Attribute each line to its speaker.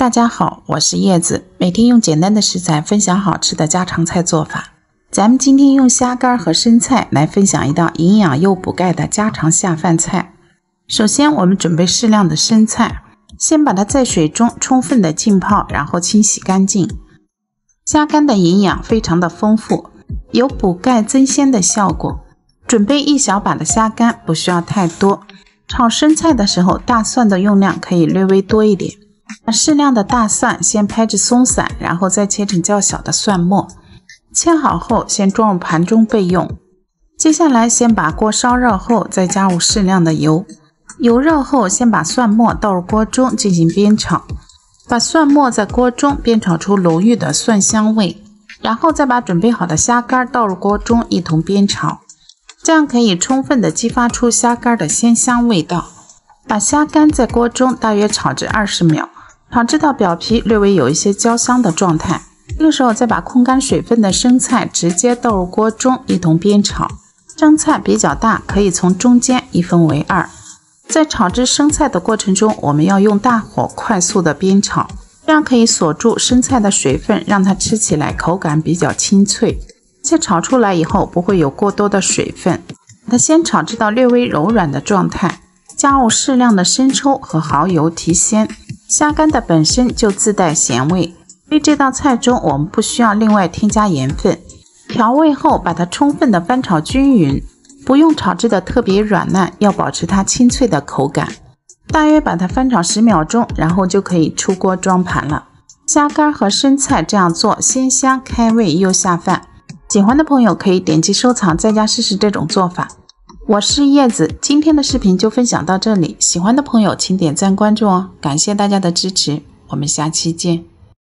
Speaker 1: 大家好，我是叶子，每天用简单的食材分享好吃的家常菜做法。咱们今天用虾干和生菜来分享一道营养又补钙的家常下饭菜。首先我们准备适量的生菜，先把它在水中充分的浸泡，然后清洗干净。虾干的营养非常的丰富，有补钙增鲜的效果。准备一小把的虾干，不需要太多。炒生菜的时候，大蒜的用量可以略微多一点。把适量的大蒜先拍至松散，然后再切成较小的蒜末。切好后先装入盘中备用。接下来先把锅烧热后，再加入适量的油。油热后，先把蒜末倒入锅中进行煸炒。把蒜末在锅中煸炒出浓郁的蒜香味，然后再把准备好的虾干倒入锅中一同煸炒。这样可以充分的激发出虾干的鲜香味道。把虾干在锅中大约炒至20秒，炒至到表皮略微有一些焦香的状态。这个时候再把控干水分的生菜直接倒入锅中一同煸炒。生菜比较大，可以从中间一分为二。在炒制生菜的过程中，我们要用大火快速的煸炒，这样可以锁住生菜的水分，让它吃起来口感比较清脆。且炒出来以后不会有过多的水分。把它先炒至到略微柔软的状态，加入适量的生抽和蚝油提鲜。虾干的本身就自带咸味，所以这道菜中我们不需要另外添加盐分。调味后把它充分的翻炒均匀，不用炒制的特别软烂，要保持它清脆的口感。大约把它翻炒10秒钟，然后就可以出锅装盘了。虾干和生菜这样做鲜香开胃又下饭，喜欢的朋友可以点击收藏，在家试试这种做法。我是叶子，今天的视频就分享到这里，喜欢的朋友请点赞关注哦，感谢大家的支持，我们下期见。